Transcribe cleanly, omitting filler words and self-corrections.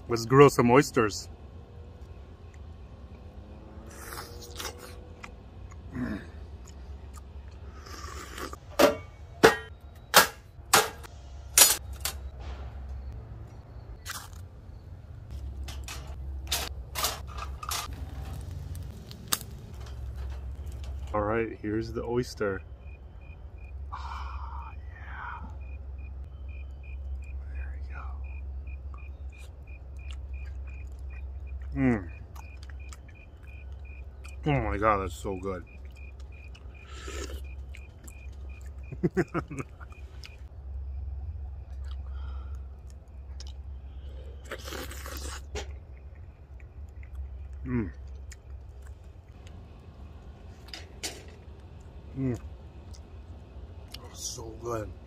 Let's grill some oysters. All right, here's the oyster. Ah, yeah. There we go. Oh my God, that's so good. Oh, so good.